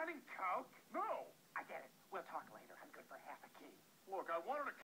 wanting Coke? No. I get it. We'll talk later. I'm good for half a key. Look, I wanted a